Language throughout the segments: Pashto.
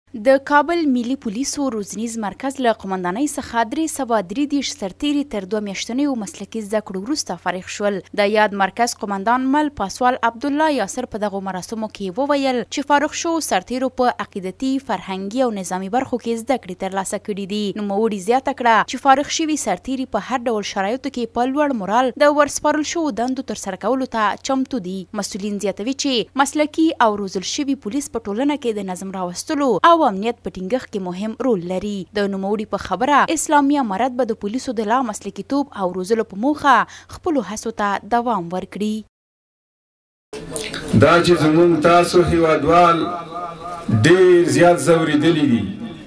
د کابل ملي پولیسو روزنیز مرکز له قومندانۍ څخه 333 سرتیري تر 2 میاشتنیو مسلکي زده کړو وروسته فارغ شول. د یاد مرکز قومندان مل پاسوال عبدالله یاسر په دغو مراسمو کې وویل چې فارغ شو سرتیرو په عقیدتي، فرهنګي او نظامي برخو کې زده کړې ترلاسه کړي دي. نوموړي زیاته کړه چې فارغ شوي سرتیري په هر ډول شرایطو کې په لوړ مورال د ورسپارل شوو دندو ترسره کولو ته چمتو دي. مسؤلین زیاتوي چې مسلکي او روزل شوي پولیس په ټولنه کې د نظم راوستلو او امنیت په ټینګښت کې مهم رول لري. د نوموړي په خبره اسلامي امارت به د پولیسو د لا مسلکیتوب او روزلو په موخه خپلو هڅو ته دوام ورکړي. دا چې زموږ تاسو هیوادوال ډېر زیات ځورېدلي دي،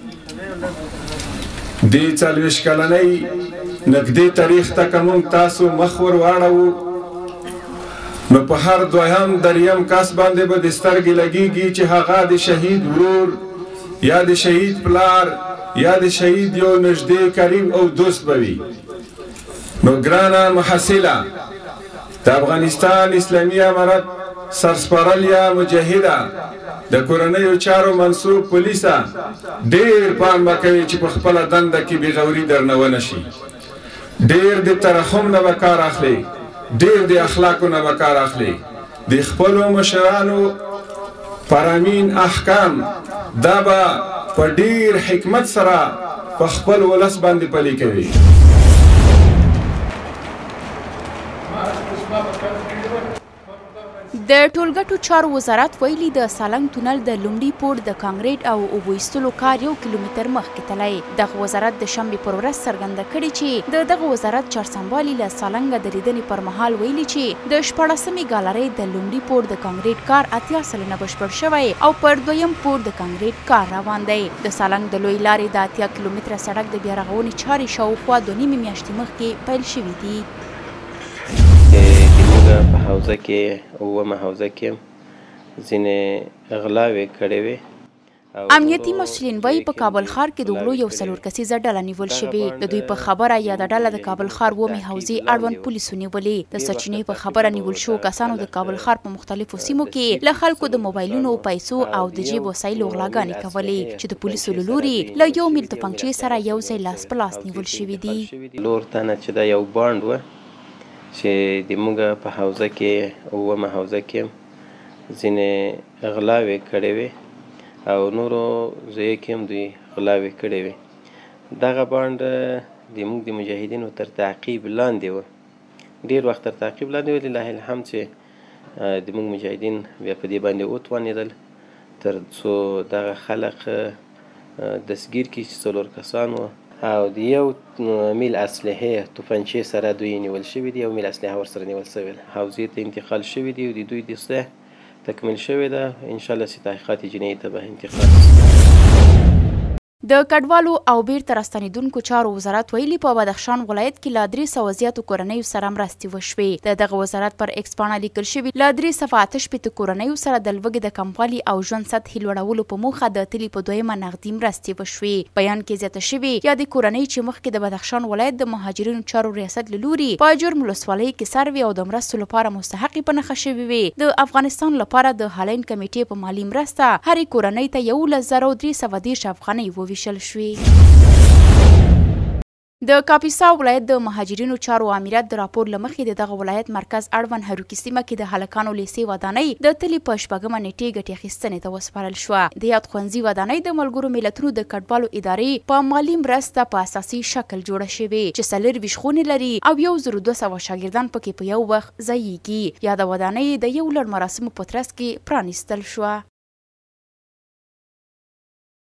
دې 40 کلنۍ نږدې تاریخ ته که موږ تاسو مخ ور واړوو نو په هر دویم دریم کس باندې به د سترګې لګېږي چې هغه د شهید ورور یا د شهید پلار یا د شهید یو نږدې قریب او دوست به وي. نو ګرانه محصله د افغانستان اسلامي امارت سرسپارل یا مجاهده د کورنیو چارو منصوب پولیسه ډېر پام به کوي چې په خپله دنده کې بېغوري درنه ونه شي. ډېر د ترحم نه به کار اخلي، ډېر د اخلاقو نه به کار اخلي. د خپلو مشرانو فرامین احکام دا به په ډېر حکمت سره په خپل ولس باندې پلي کوي. د ټولګټو چارو وزارت ویلي د سالنګ تونل د لومړي پوړ د کانکریټ او اوبو ایستلو کار 1 کیلومتر مخکې تللی. دغه وزارت د شنبې پر ورځ څرګنده کړې چې د دغه وزارت چارسمبالي له سالنګه د لیدنې پر مهال ویلي چې د 14مې ګالرۍ د لومړي پوړ د کانکریټ کار 80 سلنه بشپړ شوی او پر دویم پوړ د کانکریټ کار روان دی. د سالنګ د لوی لارې د 80 کیلومتره سړک د بیا رغونې چارې شاوخوا 2.5 میاشتې مخکې پیل شوي دي. په حوزه کې اومه حوزه کې ځینې غلاوې کړې وې. امنیتي مسؤلین وایي په کابل ښار کې د غلو یو 4 کسیزه ډله نیول شوې. د دوی په خبره یاده ډله د کابل ښار اومې حوزې اړوند پولیسو نیولې. د سرچینې په خبره نیول شوو کسانو د کابل ښار په مختلفو سیمو کې له خلکو د موبایلونو، پیسو او د جیب وسایلو غلاګانې کولې چې د پولیسو له لوري له 1 میل توپنچې سره یوځای لاس په لاس نیول شوي دي. لور تنه چې دا یو بانډ و چې د موږ په حوزه کې اومه حوزه کې ځینې غلاوې کړې وې او نورو ځایو کې هم دوی غلاوې کړې وې. دغه بانډ د موږ د مجاهدینو تر تعقیب لاندې و، ډېر وخت تر تعقیب لاندې و. لله الحمد چې د موږ مجاهدین بیا په دې باندې وتوانېدل تر څو دغه خلق دستګیر کړي چې 4 کسان وو او د 1 میل اسلحې توپنچې سره دوی نیول شوي دي. 1 میل اسلحه ورسره نیول شوې ده، حوزې ته انتقال شوي دي او د دوی دسته تکمیل شوې ده. انشاءالله چې تحقیقات جنایي ته به انتقال شي. د کډوالو او بیرته راستنېدونکو چارو وزارت ویلي په بدخشان ولایت کې له 300 زیاتو کورنیو سره مرستې وشوې. د دغه وزارت پر ایکس پاڼه لیکل شوي له 388 کورنیو سره د لوږې د کموالي او ژوند سطحې لوړولو په موخه د تلې په 2مه نغدي مرستې وشوې. بیان کې زیاته شوي یا د کورنۍ چې مخکې د بدخشان ولایت د مهاجرینو چارو ریاست له لوري په جرم ولسوالۍ کې سروې او د مرستو لپاره مستحقې په نښه شوي وې. د افغانستان لپاره د هالین کمیټې په مالي مرسته هرې کورنۍ ته 11,310 افغانۍ وویشل شوې. د کاپیسا ولایت د مهاجرینو چارو امریت د راپور له مخې د دغه ولایت مرکز اړوند هروکي سیمه کې د هلکانو لیسې ودانۍ د تلې په 4مه نیټې ګټې اخیستنې ته وسپارل شوه. د یاد ښوونځي ودانۍ د ملګرو ملتونو د کډوالو ادارې په مالي مرسته په اساسي شکل جوړه شوې چې 24 خونې لري او 1200 شاګردان پکې په یو وخت ځایېږي. یاده ودانۍ د یو لړ مراسمو په ترڅ کې پرانیستل شوه.